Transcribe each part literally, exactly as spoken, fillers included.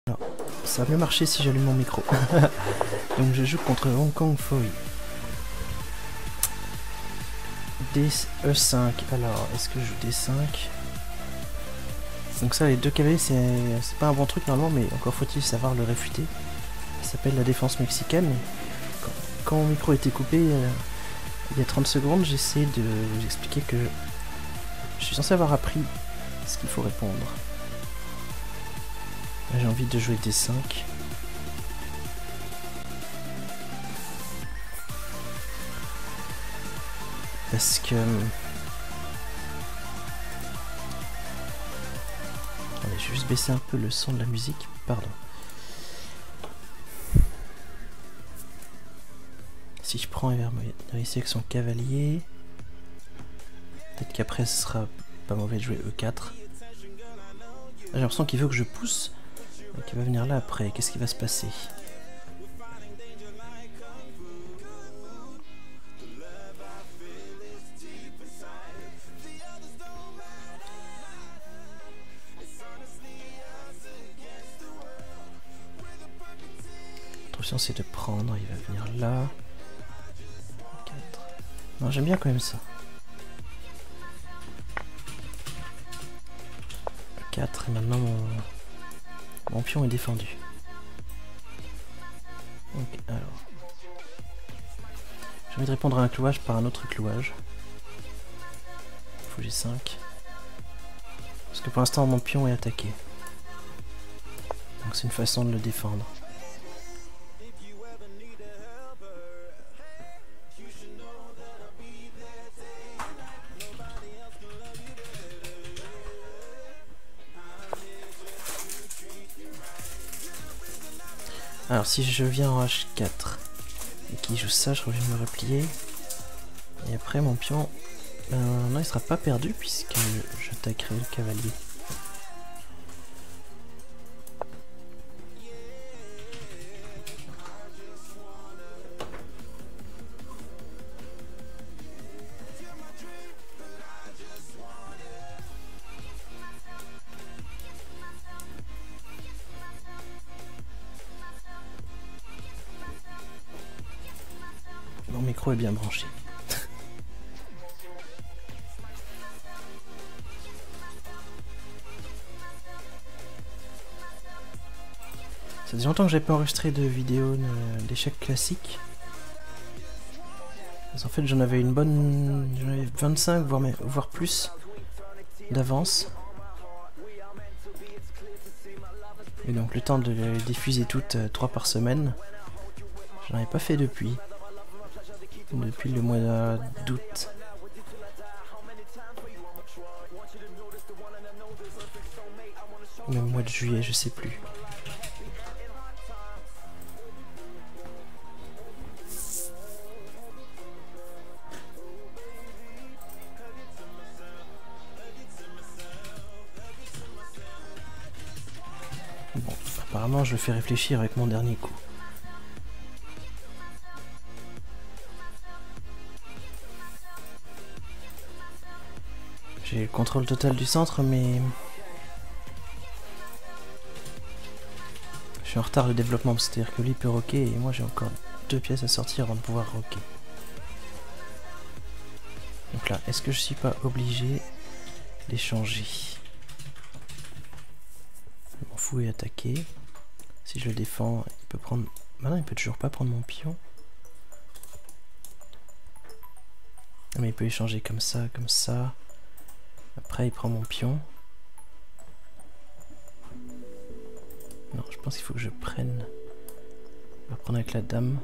Alors, ça va mieux marcher si j'allume mon micro. Donc je joue contre Hong Kong Fooey. D E cinq. Alors, est-ce que je joue D cinq? Donc ça, les deux cavaliers, c'est pas un bon truc normalement, mais encore faut-il savoir le réfuter. Ça s'appelle la défense mexicaine. Quand, quand mon micro était coupé, euh, il y a trente secondes, j'essaie de vous expliquer que je suis censé avoir appris ce qu'il faut répondre. J'ai envie de jouer D cinq. Parce que... Allez, je vais juste baisser un peu le son de la musique. Pardon. Si je prends, il va ici avec son cavalier. Peut-être qu'après, ce sera pas mauvais de jouer E quatre. J'ai l'impression qu'il veut que je pousse. Donc il va venir là après. Qu'est-ce qui va se passer? L'option c'est de prendre. Il va venir là. quatre. Non, j'aime bien quand même ça. quatre. Et maintenant mon... Mon pion est défendu. Ok, alors. J'ai envie de répondre à un clouage par un autre clouage. Faut G cinq. Parce que pour l'instant mon pion est attaqué. Donc c'est une façon de le défendre. Alors si je viens en H quatre et qu'il joue ça, je reviens me replier. Et après mon pion, ben, non, il sera pas perdu puisque j'attaquerai le cavalier. Mon micro est bien branché. Ça fait longtemps que j'ai pas enregistré de vidéo d'échecs classiques. En fait j'en avais une bonne... J'en avais vingt-cinq voire, voire plus d'avance. Et donc le temps de les diffuser toutes euh, trois par semaine. J'en avais pas fait depuis. Depuis le mois d'août. Même le mois de juillet, je sais plus. Bon, apparemment je le fais réfléchir avec mon dernier coup. J'ai le contrôle total du centre, mais je suis en retard de développement, c'est-à-dire que lui peut roquer et moi j'ai encore deux pièces à sortir avant de pouvoir roquer. Donc là, est-ce que je suis pas obligé d'échanger? Je m'en fous et attaquer. Si je le défends, il peut prendre... Maintenant, il peut toujours pas prendre mon pion. Mais il peut échanger comme ça, comme ça. Après il prend mon pion. Non, je pense qu'il faut que je prenne. On va prendre avec la dame.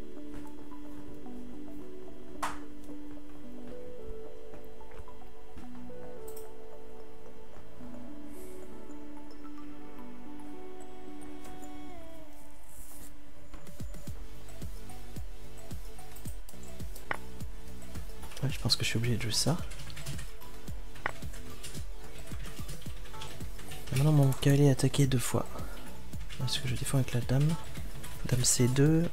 Ouais, je pense que je suis obligé de jouer ça. Maintenant mon cavalier est attaqué deux fois. Est-ce que je défends avec la dame? Dame C deux.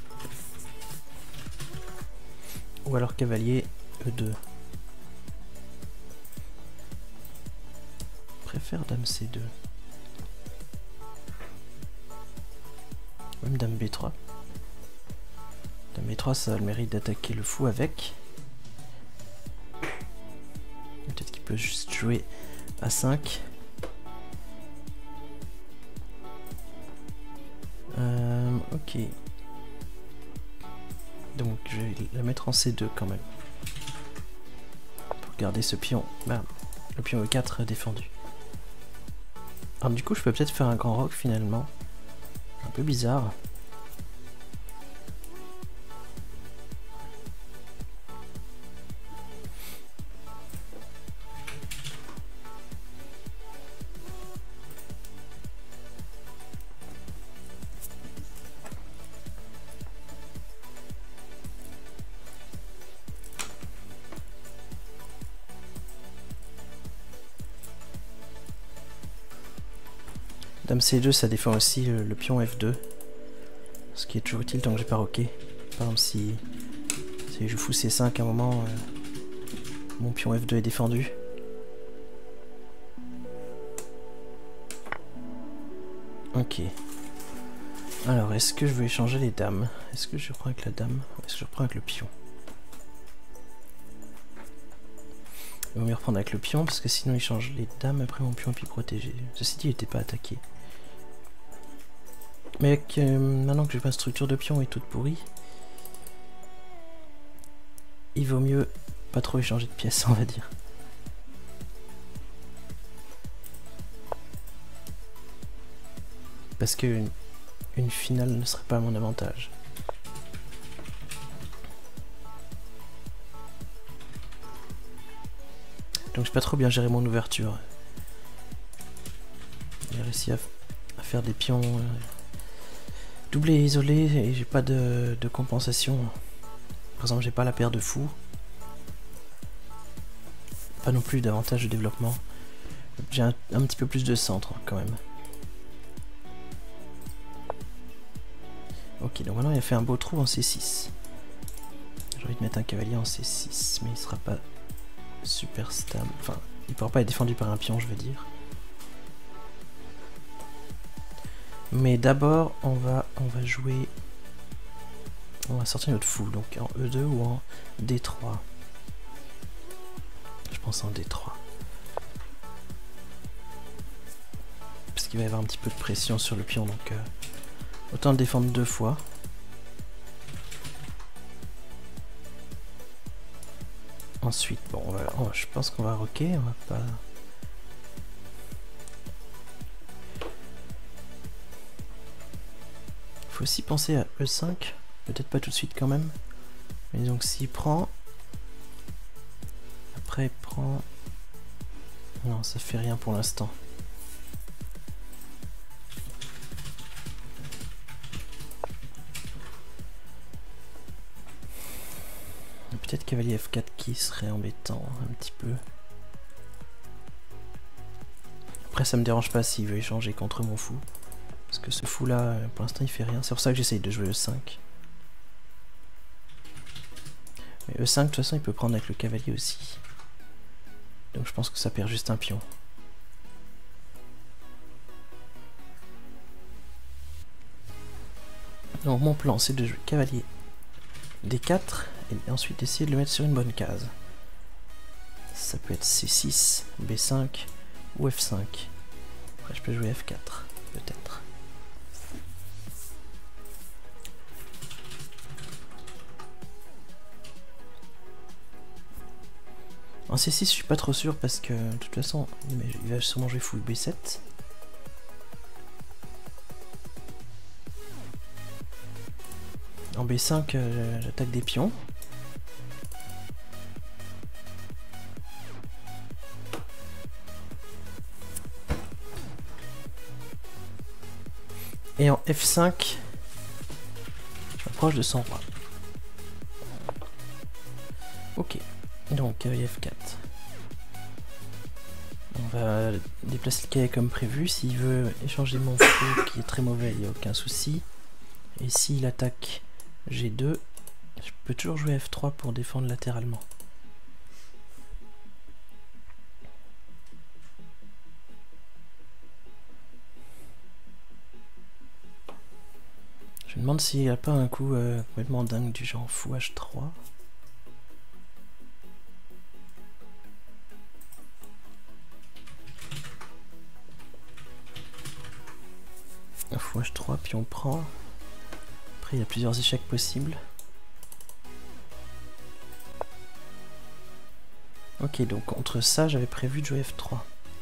Ou alors cavalier E deux. Je préfère dame C deux. Même dame B trois. Dame B trois, ça a le mérite d'attaquer le fou avec. Peut-être qu'il peut juste jouer à cinq. Euh, ok. Donc je vais la mettre en C deux quand même. Pour garder ce pion. Bah, le pion E quatre défendu. Alors du coup je peux peut-être faire un grand roc finalement. Un peu bizarre. Dame C deux, ça défend aussi le, le pion F deux. Ce qui est toujours utile tant que j'ai pas roqué. Par exemple, si, si je fous C cinq à un moment, euh, mon pion F deux est défendu. Ok. Alors, est-ce que je veux échanger les dames? Est-ce que je reprends avec la dame? Ou est-ce que je reprends avec le pion? Il vaut mieux reprendre avec le pion parce que sinon il change les dames après mon pion est plus protégé. Ceci dit, il n'était pas attaqué. Mais avec, euh, maintenant que j'ai ma structure de pion est toute pourrie, il vaut mieux pas trop échanger de pièces, on va dire. Parce que une, une finale ne serait pas à mon avantage. Donc j'ai pas trop bien géré mon ouverture. J'ai réussi à, à faire des pions euh, doublés et isolés et j'ai pas de, de compensation. Par exemple, j'ai pas la paire de fous. Pas non plus d'avantage de développement. J'ai un, un petit peu plus de centre quand même. Ok, donc maintenant il a fait un beau trou en C six. J'ai envie de mettre un cavalier en C six, mais il sera pas super stable. Enfin, il pourra pas être défendu par un pion, je veux dire. Mais d'abord, on va, on va jouer... On va sortir notre fou, donc en E deux ou en D trois. Je pense en D trois. Parce qu'il va y avoir un petit peu de pression sur le pion, donc euh, autant le défendre deux fois. Ensuite, bon, on va, oh, je pense qu'on va roquer, on va pas... Faut aussi penser à E cinq, peut-être pas tout de suite quand même. Mais donc s'il prend... Après il prend... Non, ça fait rien pour l'instant. Peut-être cavalier F quatre qui serait embêtant un petit peu. Après ça me dérange pas s'il veut échanger contre mon fou. Parce que ce fou là, pour l'instant il fait rien. C'est pour ça que j'essaye de jouer E cinq. Mais E cinq de toute façon il peut prendre avec le cavalier aussi. Donc je pense que ça perd juste un pion. Donc mon plan c'est de jouer cavalier D quatre et ensuite essayer de le mettre sur une bonne case. Ça peut être C six, B cinq ou F cinq. Après je peux jouer F quatre peut-être. En C six je suis pas trop sûr parce que de toute façon il va sûrement jouer fou B sept. En B cinq euh, j'attaque des pions. Et en F cinq je m'approche de son roi. Ok. Donc cavalier F quatre. On va déplacer le cavalier comme prévu. S'il veut échanger mon fou qui est très mauvais, il n'y a aucun souci. Et s'il attaque G deux, je peux toujours jouer F trois pour défendre latéralement. me demande s'il n'y a pas un coup euh, complètement dingue du genre fou H trois. Un fou H trois, puis on prend. Après, il y a plusieurs échecs possibles. Ok, donc contre ça, j'avais prévu de jouer F trois.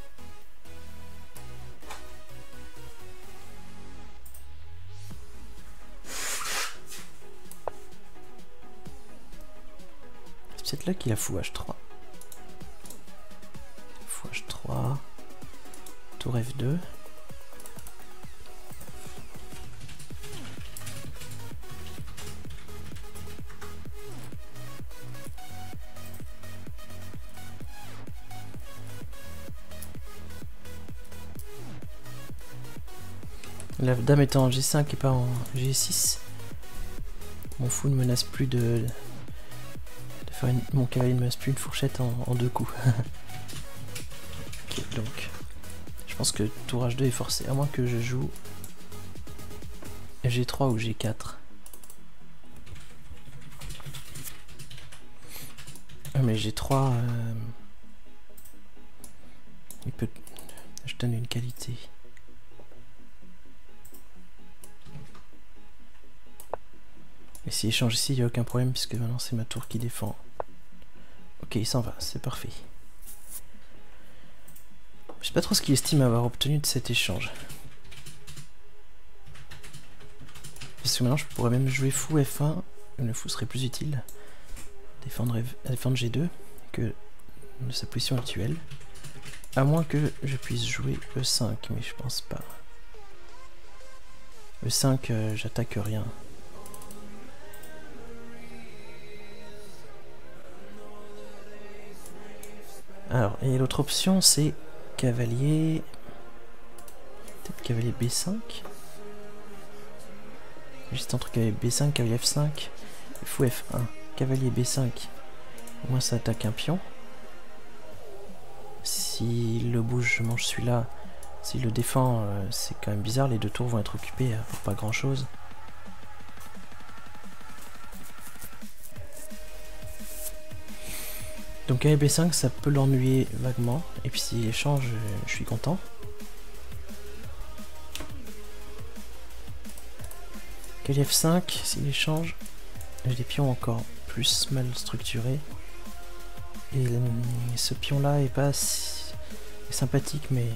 C'est peut-être là qu'il a fou H trois. Fou H trois. Tour F deux. La dame étant en G cinq et pas en G six, mon fou ne menace plus de, de faire une, mon cavalier ne menace plus une fourchette en, en deux coups. Ok, donc je pense que tour H deux est forcé, à moins que je joue G trois ou G quatre. Ah, mais G trois, euh, il peut, je donne une qualité. Et s'il échange ici, il n'y a aucun problème puisque maintenant c'est ma tour qui défend. Ok, il s'en va, c'est parfait. Je sais pas trop ce qu'il estime avoir obtenu de cet échange. Parce que maintenant je pourrais même jouer fou F un, le fou serait plus utile. Défendre, défendre G deux que de sa position actuelle. À moins que je puisse jouer E cinq, mais je pense pas. E cinq, euh, j'attaque rien. Alors, et l'autre option, c'est cavalier... Peut-être cavalier B cinq. Juste entre cavalier B cinq, cavalier F cinq, fou F un, cavalier B cinq. Au moins ça attaque un pion. S'il le bouge, je mange celui-là. S'il le défend, euh, c'est quand même bizarre. Les deux tours vont être occupés euh, pour pas grand-chose. Donc cavalier B cinq, ça peut l'ennuyer vaguement. Et puis s'il échange, je suis content. Cavalier F cinq, s'il échange, j'ai des pions encore plus mal structurés. Et euh, ce pion-là est pas si est sympathique, mais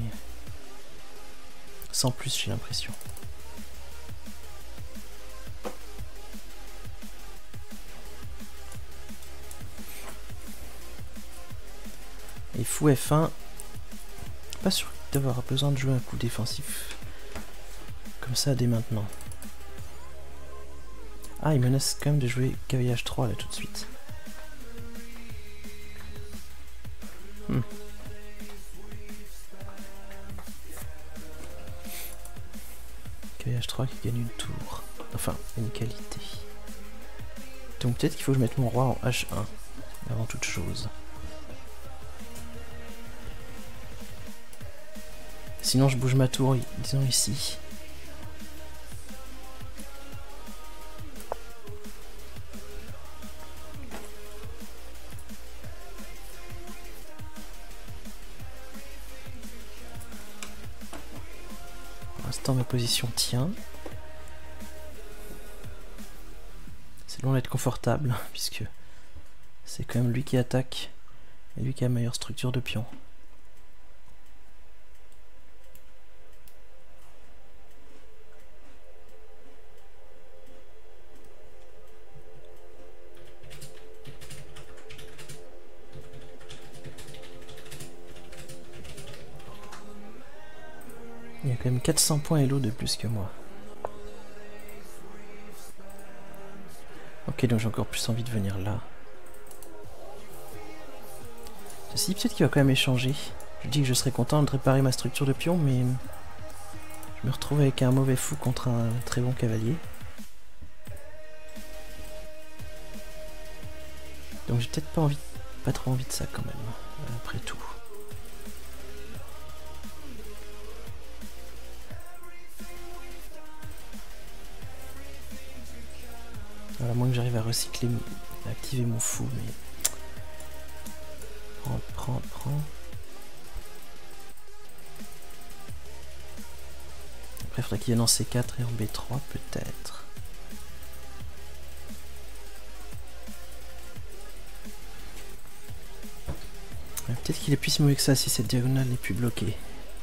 sans plus, j'ai l'impression. Et fou F un, pas sûr d'avoir besoin de jouer un coup défensif comme ça dès maintenant. Ah, il menace quand même de jouer cavalier H trois là tout de suite. Hmm. Cavalier H trois qui gagne une tour. Enfin, une qualité. Donc peut-être qu'il faut que je mette mon roi en H un avant toute chose. Sinon je bouge ma tour, disons ici. Pour l'instant ma position tient. C'est loin d'être confortable, puisque c'est quand même lui qui attaque et lui qui a la meilleure structure de pion. Il y a quand même quatre cents points Elo de plus que moi. Ok, donc j'ai encore plus envie de venir là. Ceci, peut-être qu'il va quand même échanger. Je dis que je serais content de réparer ma structure de pion, mais je me retrouve avec un mauvais fou contre un très bon cavalier. Donc j'ai peut-être pas envie, pas trop envie de ça quand même, après tout. À moins que j'arrive à recycler, à activer mon fou, mais... Prends, prends, prends. Après, il faudrait qu'il vienne en C quatre et en B trois, peut-être. Peut-être qu'il est plus si mauvais que ça si cette diagonale n'est plus bloquée.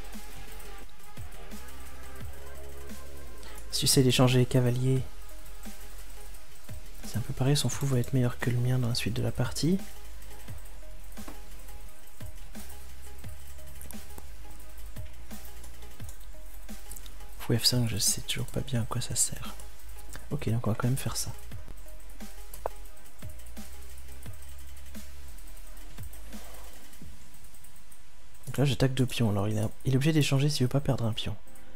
Si j'essaie d'échanger les cavaliers, c'est un peu pareil, son fou va être meilleur que le mien dans la suite de la partie. Fou F cinq, je sais toujours pas bien à quoi ça sert. Ok, donc on va quand même faire ça. Donc là j'attaque deux pions, alors il, a, il est obligé d'échanger s'il veut pas perdre un pion.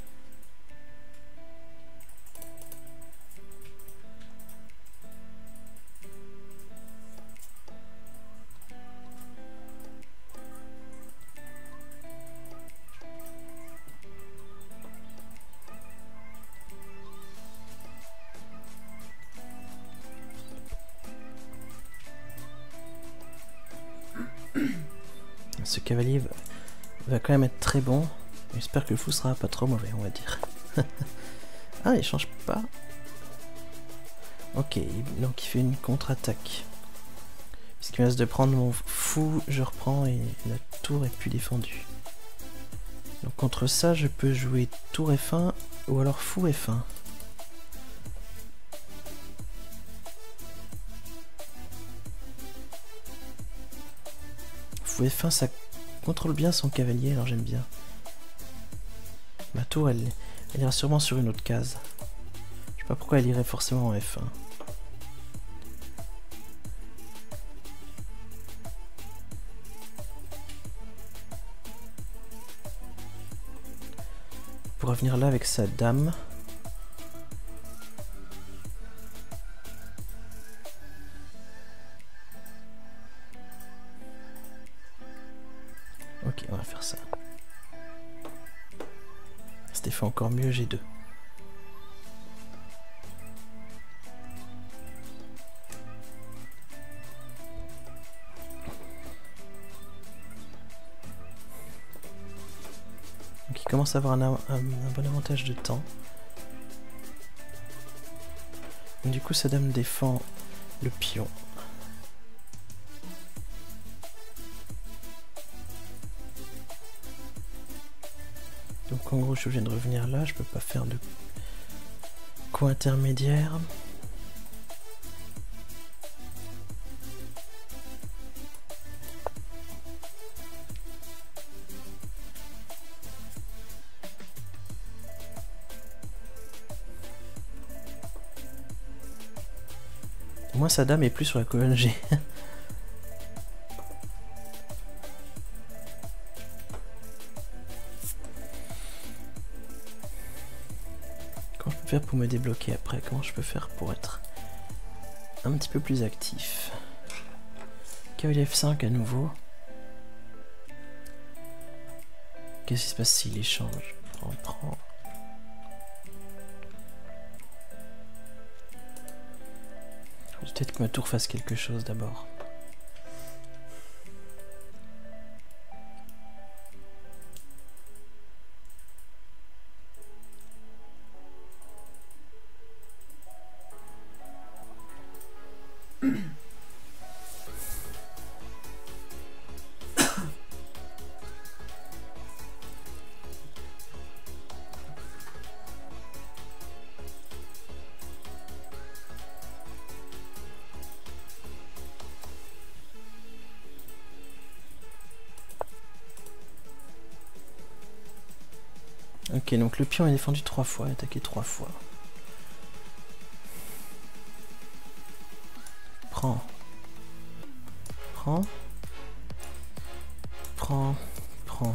Ce cavalier va, va quand même être très bon. J'espère que le fou sera pas trop mauvais, on va dire. Ah, il change pas. Ok, donc il fait une contre-attaque. Puisqu'il me reste de prendre mon fou, je reprends et la tour est plus défendue. Donc contre ça, je peux jouer tour F un ou alors fou F un. Fou F un, ça contrôle bien son cavalier, alors j'aime bien. Ma tour, elle, elle ira sûrement sur une autre case. Je sais pas pourquoi elle irait forcément en F un. Pour revenir là avec sa dame. Ok, on va faire ça. C'était fait encore mieux, G deux. Donc il commence à avoir un, un, un bon avantage de temps. Du coup, sa dame défend le pion. Donc en gros, je viens de revenir là, je peux pas faire de coup intermédiaire. Moi, sa dame est plus sur la colonne G. Comment je peux faire pour me débloquer après? Comment je peux faire pour être un petit peu plus actif? Cavalier F cinq à nouveau. Qu'est-ce qui se passe s'il échange? Prends, prends. Peut-être que ma tour fasse quelque chose d'abord. Ok, donc le pion est défendu trois fois, attaqué trois fois. Prends. Prends. Prends. Prends.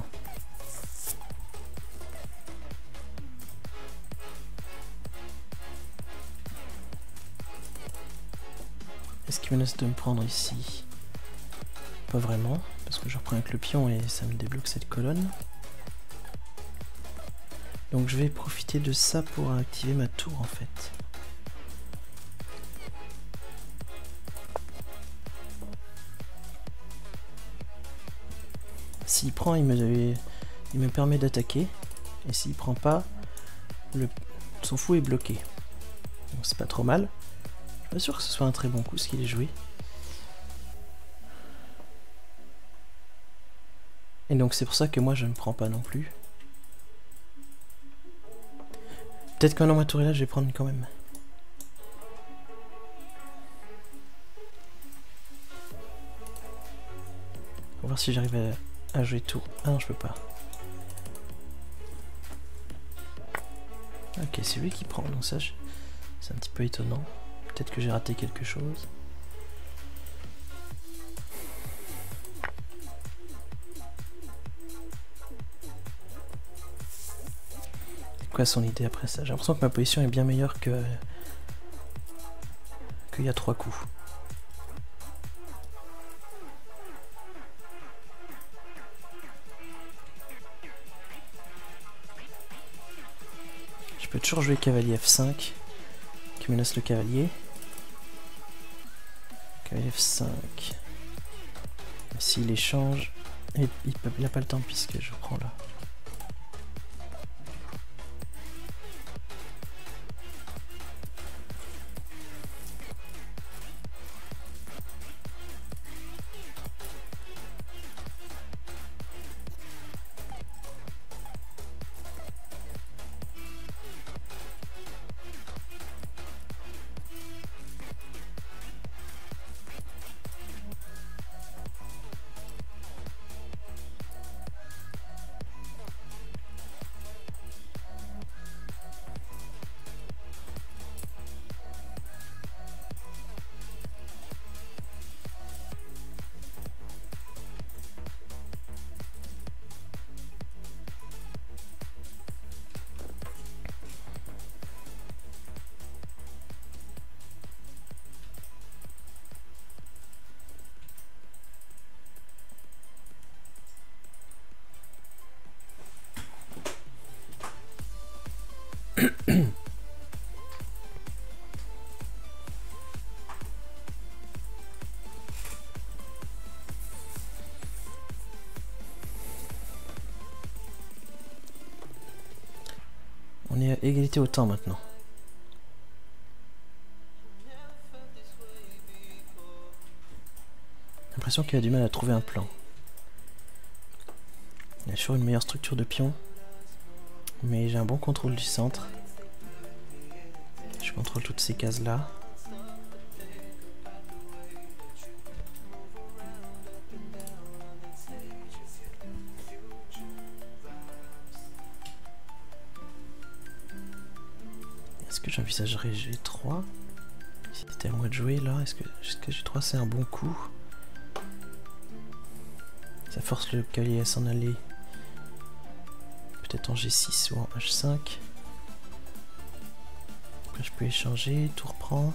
Est-ce qu'il menace de me prendre ici? Pas vraiment, parce que je reprends avec le pion et ça me débloque cette colonne. Donc je vais profiter de ça pour activer ma tour en fait. s'il prend, il me, il me permet d'attaquer. Et s'il prend pas, le, son fou est bloqué. Donc c'est pas trop mal. Je suis pas sûr que ce soit un très bon coup ce qu'il est joué. Et donc c'est pour ça que moi je ne prends pas non plus. Peut-être qu'en ma tour là je vais prendre quand même. On va voir si j'arrive à, à jouer tour. Ah non je peux pas. Ok c'est lui qui prend, donc ça c'est un petit peu étonnant. Peut-être que j'ai raté quelque chose. Quoi son idée après ça? J'ai l'impression que ma position est bien meilleure que qu'il y a trois coups. Je peux toujours jouer cavalier F cinq qui menace le cavalier. Cavalier F cinq. S'il échange, il n'a pas le temps puisque je prends là. On est à égalité au temps maintenant. J'ai l'impression qu'il a du mal à trouver un plan. Il a toujours une meilleure structure de pion. Mais j'ai un bon contrôle du centre. Je contrôle toutes ces cases là. Est-ce que j'envisagerais G trois? Si c'était à moi de jouer là, est-ce que, est-ce que G trois c'est un bon coup? Ça force le cavalier à s'en aller. Peut-être en G six ou en H cinq. Après je peux échanger, tour prend.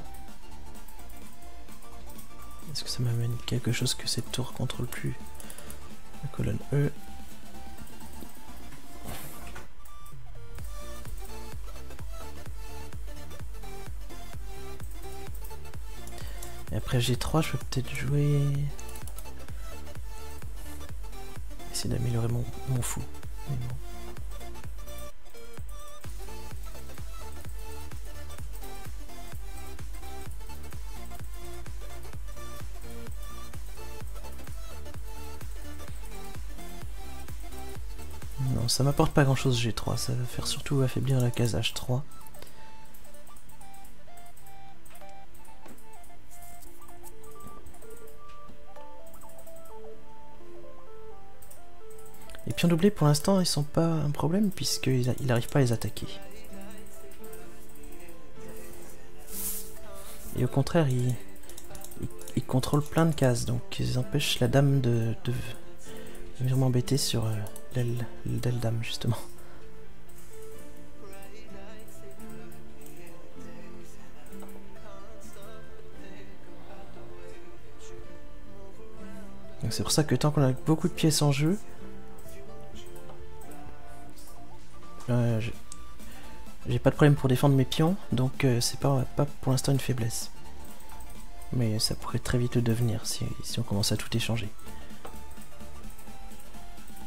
Est-ce que ça m'amène quelque chose que cette tour contrôle plus? La colonne E. Et après G trois, je peux peut-être jouer... Essayer d'améliorer mon, mon fou. Mais bon. Non, ça m'apporte pas grand chose G trois, ça va faire surtout affaiblir la case H trois. Les pions doublés pour l'instant ils sont pas un problème puisqu'il n'arrive pas à les attaquer. Et au contraire il, il, il contrôle plein de cases, donc ils empêchent la dame de, de, de venir m'embêter sur euh, l'aile d'aile dame justement. Donc c'est pour ça que tant qu'on a beaucoup de pièces en jeu, Euh, j'ai pas de problème pour défendre mes pions, donc euh, c'est pas, pas pour l'instant une faiblesse. Mais ça pourrait très vite le devenir si, si on commence à tout échanger.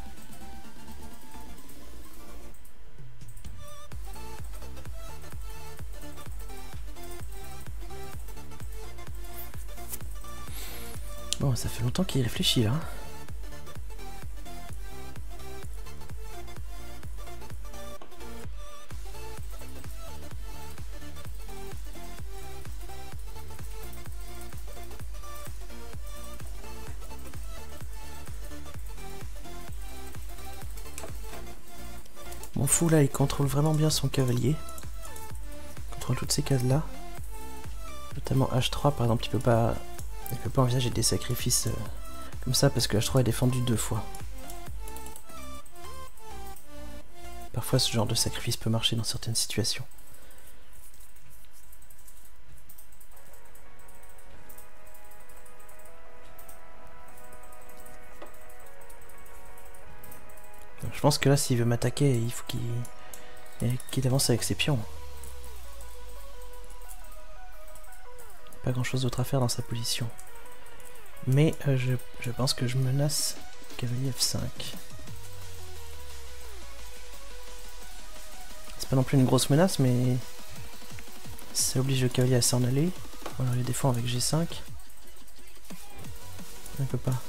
Bon, ça fait longtemps qu'il réfléchit là. Mon fou là, il contrôle vraiment bien son cavalier. Il contrôle toutes ces cases là. Notamment H trois par exemple, il peut pas, il peut pas envisager des sacrifices euh, comme ça parce que H trois est défendu deux fois. Parfois ce genre de sacrifice peut marcher dans certaines situations. Donc, je pense que là s'il veut m'attaquer, il faut qu'il qu'il avance avec ses pions. Pas grand chose d'autre à faire dans sa position. Mais euh, je, je pense que je menace cavalier F cinq. C'est pas non plus une grosse menace, mais ça oblige le cavalier à s'en aller. On les défend avec G cinq. On peut pas.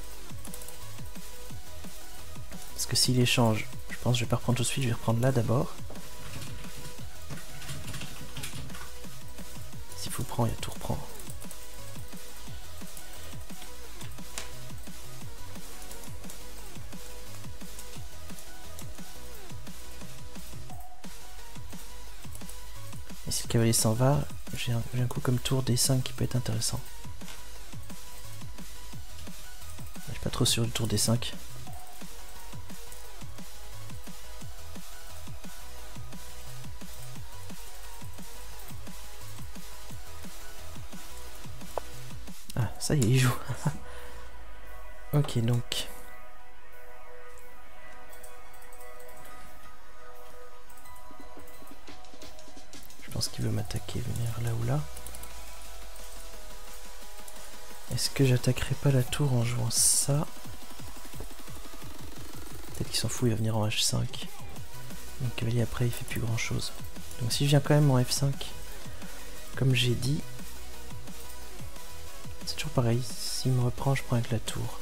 Parce que s'il échange, je pense que je vais pas reprendre tout de suite, je vais reprendre là d'abord. S'il faut prendre, il y a tout reprend. Et si le cavalier s'en va, j'ai un, un coup comme tour D cinq qui peut être intéressant. Je suis pas trop sûr du tour D cinq. Ah, ça y est, il joue. Ok, donc... Je pense qu'il veut m'attaquer, venir là ou là. Est-ce que j'attaquerai pas la tour en jouant ça? Peut-être qu'il s'en fout, il va venir en H cinq. Donc le cavalier après il fait plus grand chose. Donc si je viens quand même en F cinq, comme j'ai dit, c'est toujours pareil, s'il me reprend je prends avec la tour.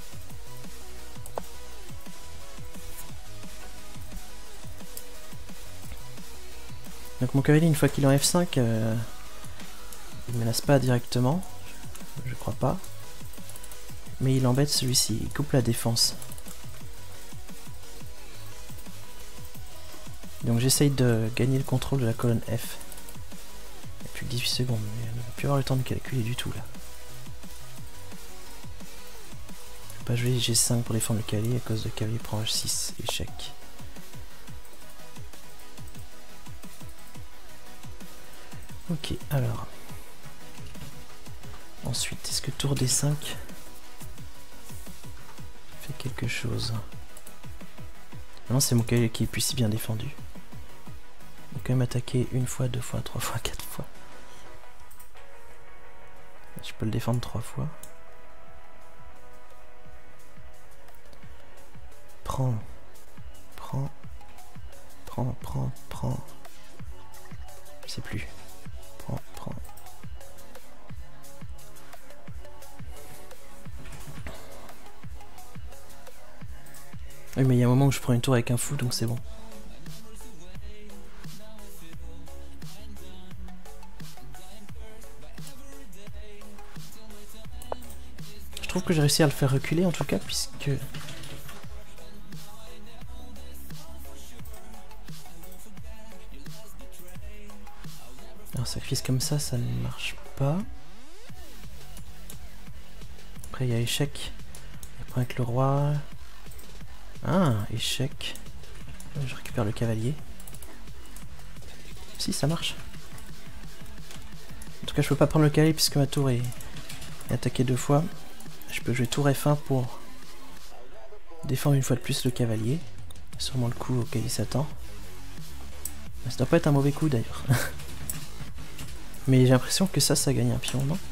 Donc mon cavalier, une fois qu'il est en F cinq, euh, il ne menace pas directement, je crois pas, mais il embête celui-ci, il coupe la défense. Donc j'essaye de gagner le contrôle de la colonne F. Il n'y a plus que dix-huit secondes, mais on ne va plus avoir le temps de calculer du tout là. Je ne peux pas jouer G cinq pour défendre le cavalier à cause de cavalier prend H six, échec. Ok, alors. Ensuite, est-ce que tour D cinq fait quelque chose? Non, c'est mon cavalier qui est plus si bien défendu. Il peut quand même attaquer une fois, deux fois, trois fois, quatre fois. Je peux le défendre trois fois. Prends, prends, prends, prends, prends. Je sais plus. Prends, prends. Oui, mais il y a un moment où je prends une tour avec un fou, donc c'est bon. Je trouve que j'ai réussi à le faire reculer en tout cas, puisque... Un sacrifice comme ça, ça ne marche pas. Après, il y a échec. Après, avec le roi... Ah, échec. Je récupère le cavalier. Si, ça marche. En tout cas, je peux pas prendre le cavalier puisque ma tour est, est attaquée deux fois. Je peux jouer tour F un pour défendre une fois de plus le cavalier. C'est sûrement le coup auquel il s'attend. Ça doit pas être un mauvais coup d'ailleurs. Mais j'ai l'impression que ça, ça gagne un pion, non?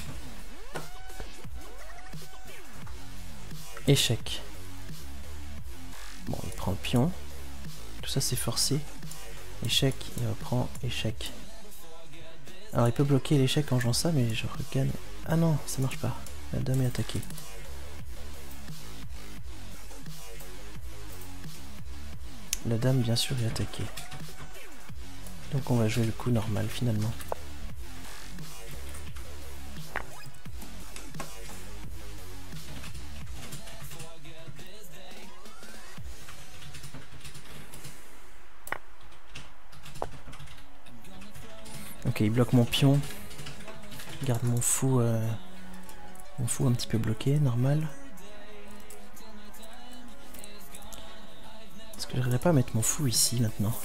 Échec. Bon, il prend le pion. Tout ça, c'est forcé. Échec, il reprend, échec. Alors, il peut bloquer l'échec en jouant ça, mais je regagne. Ah non, ça marche pas. La dame est attaquée. La dame, bien sûr, est attaquée. Donc on va jouer le coup normal, finalement. Ok, il bloque mon pion. Je garde mon fou, euh, mon fou un petit peu bloqué, normal. Est-ce que j'arriverais pas à mettre mon fou ici maintenant?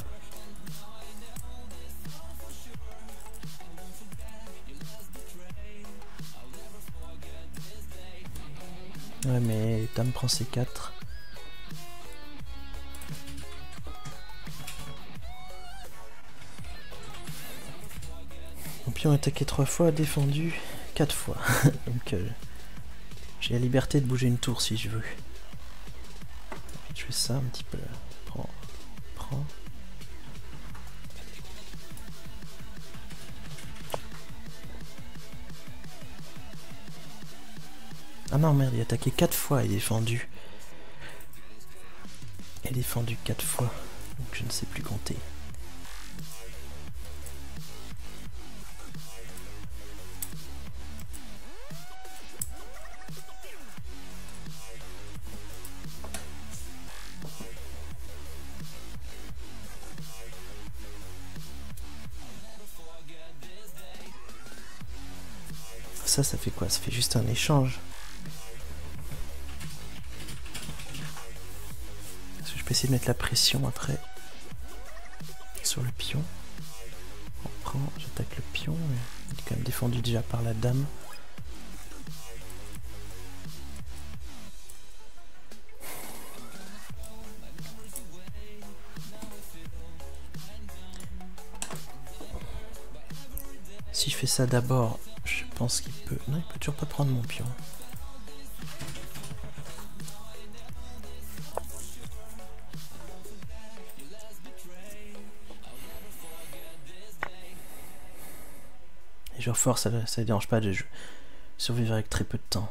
Ouais, mais dame prend C quatre. Mon pion attaqué trois fois, défendu quatre fois. Donc euh, j'ai la liberté de bouger une tour si je veux. Je fais ça un petit peu. Prends, prends. Ah non merde, il a attaqué quatre fois et défendu. Et défendu quatre fois. Donc je ne sais plus compter. Ça, ça fait quoi? Ça fait juste un échange. Est-ce que je peux essayer de mettre la pression après sur le pion? On prend, j'attaque le pion. Il est quand même défendu déjà par la dame. Si je fais ça d'abord, je pense qu'il peut... Non, il peut toujours pas prendre mon pion. Et je reforce, ça ne dérange pas de survivre avec très peu de temps.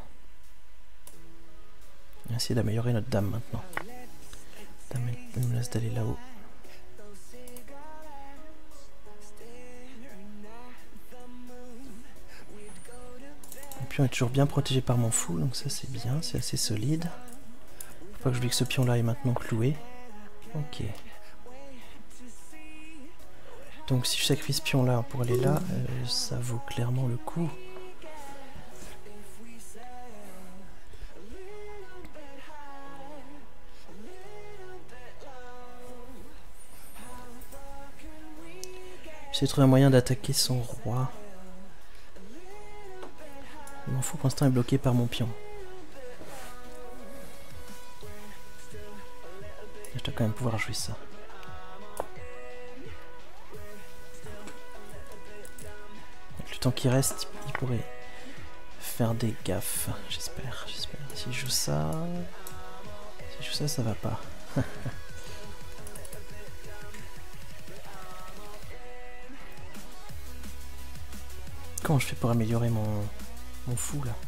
On va essayer d'améliorer notre dame maintenant. La dame, elle me laisse d'aller là-haut. Le pion est toujours bien protégé par mon fou, donc ça c'est bien, c'est assez solide. Faut pas que j'oublie que ce pion-là est maintenant cloué. Ok. Donc si je sacrifie ce pion-là pour aller là, euh, ça vaut clairement le coup. J'essaie de trouver un moyen d'attaquer son roi. Mon fou pour l'instant est bloqué par mon pion. Je dois quand même pouvoir jouer ça. Avec le temps qui reste, il pourrait faire des gaffes. J'espère, j'espère. Si je joue ça... Si je joue ça, ça va pas. Comment je fais pour améliorer mon, mon fou là?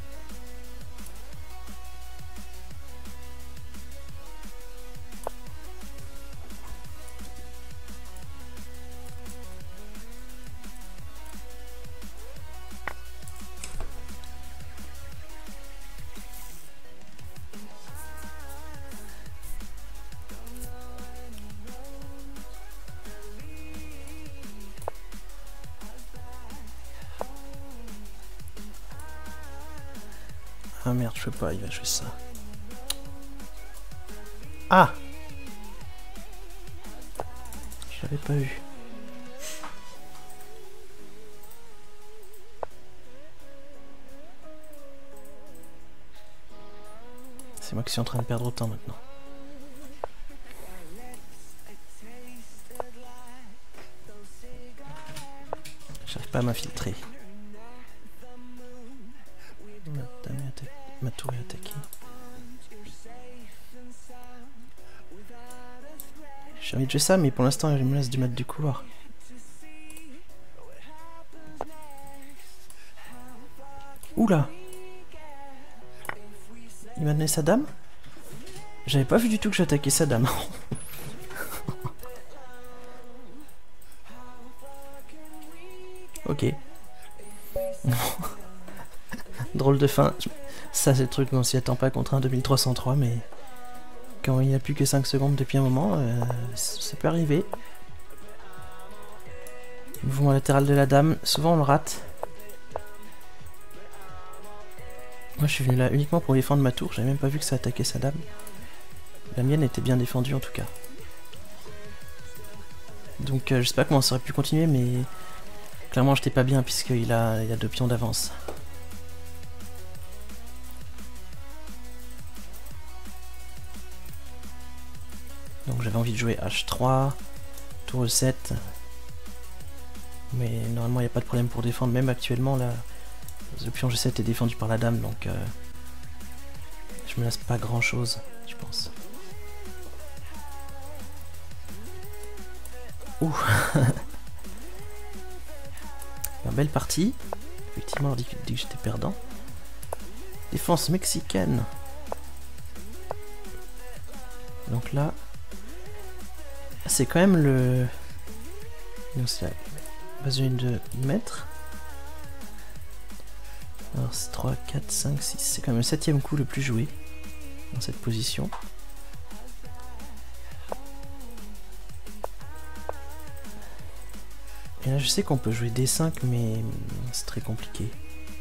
Ah merde, je peux pas, il va jouer ça. Ah! Je l'avais pas eu. C'est moi qui suis en train de perdre autant maintenant. J'arrive pas à m'infiltrer. Ma tour est attaquée. J'ai envie de jouer ça, mais pour l'instant, il me laisse du mat du couloir. Oula! Il m'a donné sa dame? J'avais pas vu du tout que j'attaquais sa dame. Ok. Drôle de fin. Ça c'est le truc, on s'y attend pas contre un deux mille trois cent trois, mais quand il n'y a plus que cinq secondes depuis un moment, euh, ça peut arriver. Mouvement latéral de la dame, souvent on le rate. Moi je suis venu là uniquement pour défendre ma tour, j'avais même pas vu que ça attaquait sa dame. La mienne était bien défendue en tout cas. Donc euh, je sais pas comment ça aurait pu continuer, mais clairement j'étais pas bien puisqu'il a, il a deux pions d'avance. Donc j'avais envie de jouer H trois, tour E sept. Mais normalement il n'y a pas de problème pour défendre, même actuellement là, le pion G sept est défendu par la dame, donc euh, je me laisse pas grand chose, je pense. Ouh. Une belle partie. Effectivement, on dit que j'étais perdant. Défense mexicaine. Donc là, c'est quand même le... besoin de mettre. Alors c'est trois, quatre, cinq, six. C'est quand même le septième coup le plus joué dans cette position. Et là je sais qu'on peut jouer D cinq, mais c'est très compliqué.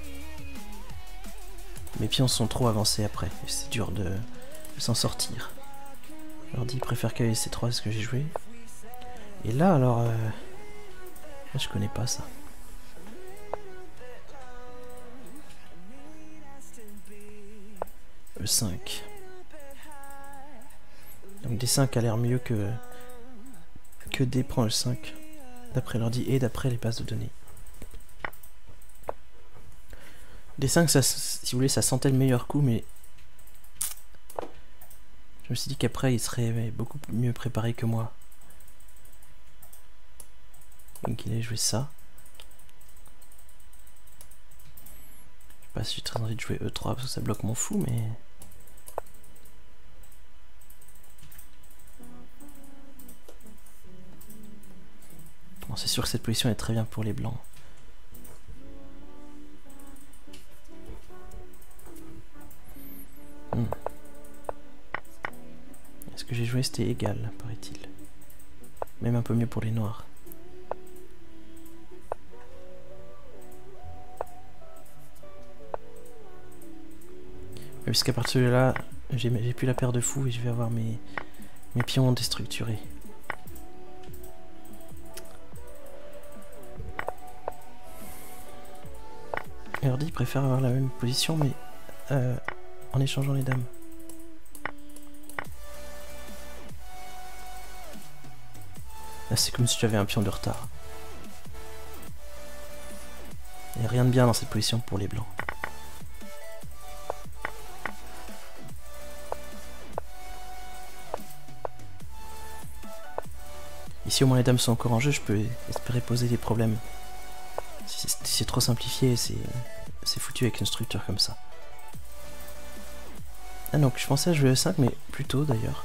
Mes pions sont trop avancés après, c'est dur de, de s'en sortir. Alors dit il préfère qu'avec C trois, ce que j'ai joué. Et là alors, euh, je connais pas ça. E cinq. Donc D cinq a l'air mieux que que D prend E cinq. D'après l'ordi et d'après les bases de données. D cinq, ça, si vous voulez, ça sentait le meilleur coup, mais je me suis dit qu'après il serait beaucoup mieux préparé que moi. Donc il a joué ça. Je sais pas si j'ai très envie de jouer E trois parce que ça bloque mon fou, mais... Bon, c'est sûr que cette position est très bien pour les blancs. Hmm. Ce que j'ai joué c'était égal, paraît-il. Même un peu mieux pour les noirs. Puisqu'à partir de là, j'ai plus la paire de fous et je vais avoir mes, mes pions déstructurés. Erdi il préfère avoir la même position mais euh, en échangeant les dames. Là c'est comme si j'avais un pion de retard. Il n'y a rien de bien dans cette position pour les blancs. Ici au moins les dames sont encore en jeu, je peux espérer poser des problèmes. Si c'est trop simplifié, c'est foutu avec une structure comme ça. Ah donc je pensais à jouer E cinq, mais plus tôt d'ailleurs.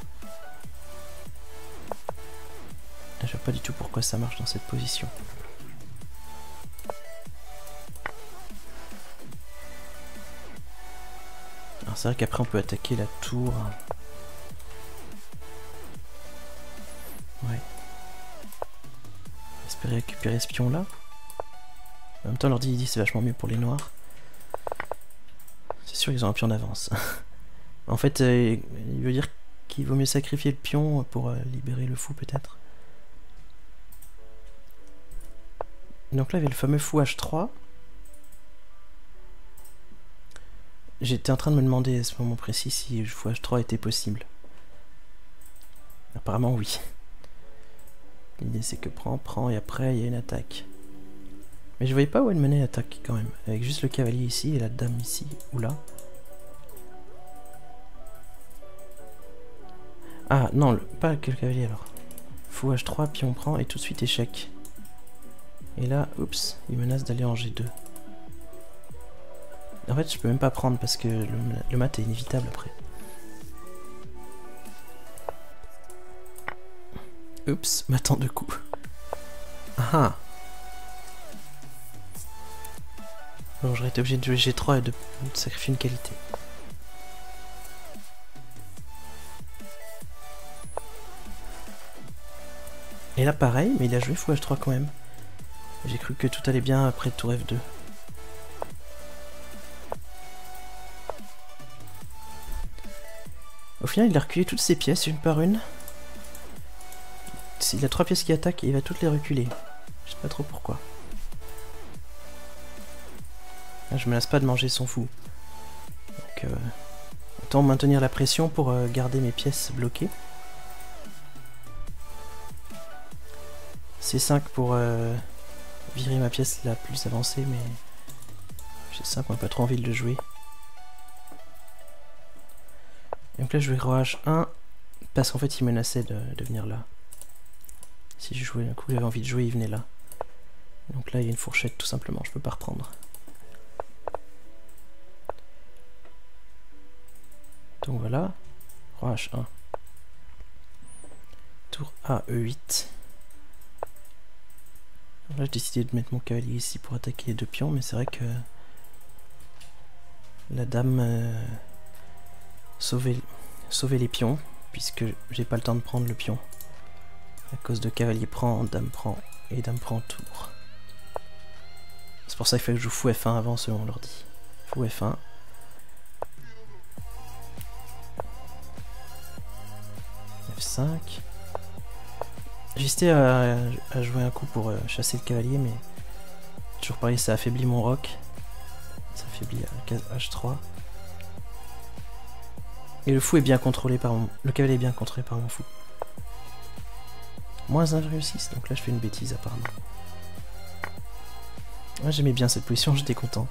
Je vois pas du tout pourquoi ça marche dans cette position. Alors c'est vrai qu'après on peut attaquer la tour. Ouais. Espérer récupérer ce pion là. En même temps, leur dit c'est vachement mieux pour les noirs. C'est sûr, ils ont un pion d'avance. En fait, euh, il veut dire qu'il vaut mieux sacrifier le pion pour euh, libérer le fou, peut-être. Donc là, il y avait le fameux fou H trois. J'étais en train de me demander à ce moment précis si le fou H trois était possible. Apparemment, oui. L'idée, c'est que prend, prend, et après, il y a une attaque. Mais je voyais pas où elle menait l'attaque quand même, avec juste le cavalier ici et la dame ici, ou là. Ah non, le, pas que le cavalier alors. Fou H trois, pion prend et tout de suite échec. Et là, oups, il menace d'aller en G deux. En fait, je peux même pas prendre parce que le, le mat est inévitable après. Oups, ma tant de coups. Ah ah. Bon, j'aurais été obligé de jouer G trois et de, de sacrifier une qualité. Et là pareil, mais il a joué fou H trois quand même. J'ai cru que tout allait bien après tour F deux. Au final, il a reculé toutes ses pièces une par une. Il a trois pièces qui attaquent et il va toutes les reculer. Je sais pas trop pourquoi. Ah, je me lasse pas de manger son fou. Donc, euh, autant maintenir la pression pour euh, garder mes pièces bloquées. C cinq pour euh, virer ma pièce la plus avancée, mais G cinq, on n'a pas trop envie de le jouer. Donc là, je vais roi H un parce qu'en fait, il menaçait de, de venir là. Si je jouais un coup, il avait envie de jouer, il venait là. Donc là, il y a une fourchette tout simplement, je peux pas reprendre. Donc voilà, roi H un. Tour A E huit. Alors là, j'ai décidé de mettre mon cavalier ici pour attaquer les deux pions, mais c'est vrai que la dame euh, sauvait, sauvait les pions, puisque j'ai pas le temps de prendre le pion. À cause de cavalier prend, dame prend, et dame prend tour. C'est pour ça qu'il fallait que je joue fou F un avant, selon l'ordi. Fou F un. F cinq. J'ai hésité à, à jouer un coup pour euh, chasser le cavalier, mais toujours pareil, ça affaiblit mon roc. Ça affaiblit la case H trois. Et le fou est bien contrôlé par mon... Le cavalier est bien contrôlé par mon fou. Moins un virgule six, donc là je fais une bêtise apparemment. Moi j'aimais bien cette position, j'étais content.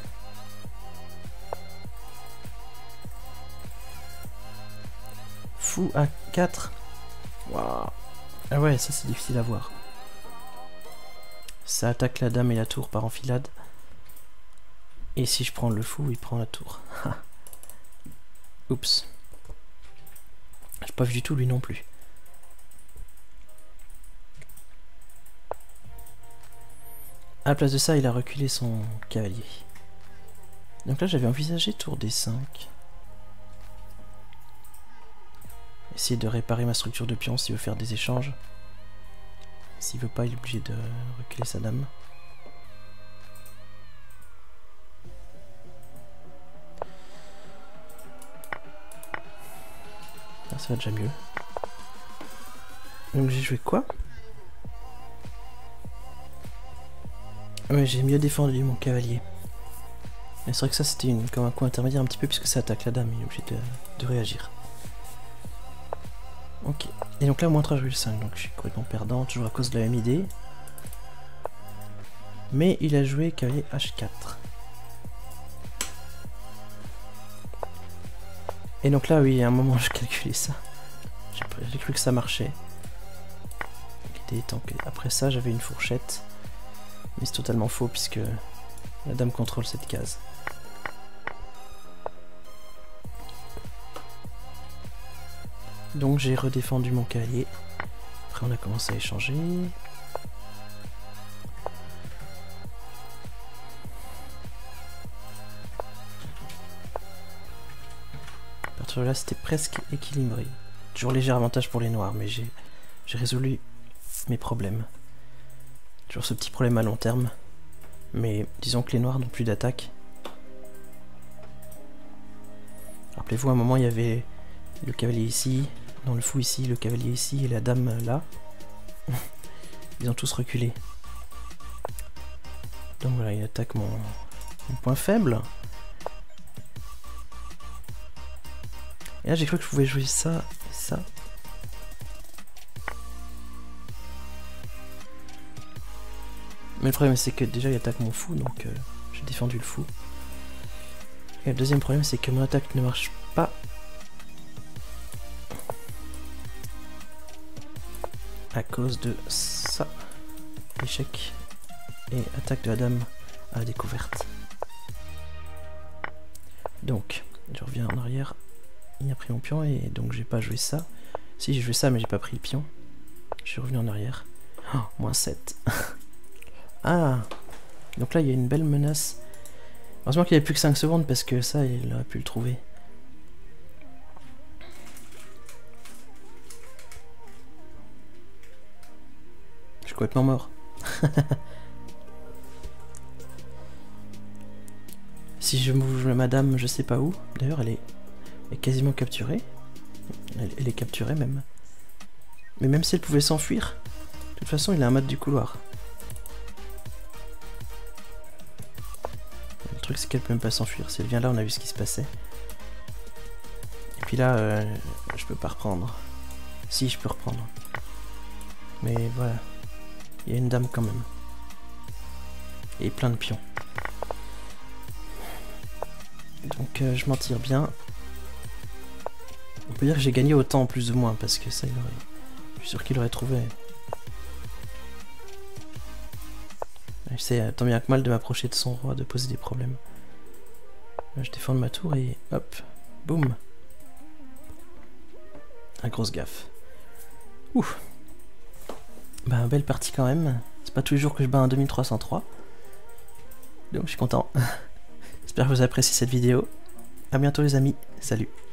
Fou à quatre. Waouh. Ah ouais, ça c'est difficile à voir. Ça attaque la dame et la tour par enfilade. Et si je prends le fou, il prend la tour. Oups. J'ai pas vu du tout lui non plus. À la place de ça, il a reculé son cavalier. Donc là, j'avais envisagé tour D cinq. Essayer de réparer ma structure de pion s'il veut faire des échanges. S'il veut pas, il est obligé de reculer sa dame. Ah, ça va déjà mieux. Donc j'ai joué quoi? Ouais, j'ai mieux défendu mon cavalier. Mais c'est vrai que ça c'était comme un coup intermédiaire un petit peu puisque ça attaque la dame, il est obligé de, de réagir. Ok. Et donc là moins trois virgule cinq, donc je suis complètement perdant, toujours à cause de la même idée. Mais il a joué cavalier H quatre. Et donc là oui, à un moment je calculais ça. J'ai cru que ça marchait. L'idée étant que après ça j'avais une fourchette. Mais c'est totalement faux puisque la dame contrôle cette case. Donc j'ai redéfendu mon cavalier. Après on a commencé à échanger. À partir de là c'était presque équilibré. Toujours léger avantage pour les noirs, mais j'ai résolu mes problèmes. Toujours ce petit problème à long terme. Mais disons que les noirs n'ont plus d'attaque. Rappelez-vous, à un moment il y avait le cavalier ici, non le fou ici, le cavalier ici et la dame là. Ils ont tous reculé. Donc voilà, il attaque mon, mon point faible. Et là j'ai cru que je pouvais jouer ça et ça. Mais le problème c'est que déjà il attaque mon fou, donc euh, j'ai défendu le fou. Et le deuxième problème c'est que mon attaque ne marche pas. À cause de ça. Échec. Et attaque de la dame à la découverte. Donc, je reviens en arrière. Il a pris mon pion et donc j'ai pas joué ça. Si, j'ai joué ça, mais j'ai pas pris le pion. Je suis revenu en arrière. Oh, moins sept. Ah! Donc là, il y a une belle menace. Heureusement qu'il n'y avait plus que cinq secondes parce que ça, il aurait pu le trouver. Je suis complètement mort. Si je bouge madame, je sais pas où. D'ailleurs, elle est, elle est quasiment capturée. Elle, elle est capturée même. Mais même si elle pouvait s'enfuir, de toute façon, il a un mode du couloir. Le truc, c'est qu'elle peut même pas s'enfuir. Si elle vient là, on a vu ce qui se passait. Et puis là, euh, je peux pas reprendre. Si, je peux reprendre. Mais voilà. Il y a une dame quand même. Et plein de pions. Donc euh, je m'en tire bien. On peut dire que j'ai gagné autant plus ou moins parce que ça il aurait... Je suis sûr qu'il aurait trouvé. C'est tant bien que mal de m'approcher de son roi, de poser des problèmes. Là, je défends de ma tour et hop, boum. Un grosse gaffe. Ouf. Bah belle partie quand même. C'est pas tous les jours que je bats un deux mille trois cent trois. Donc je suis content. J'espère que vous avez apprécié cette vidéo. A bientôt les amis. Salut.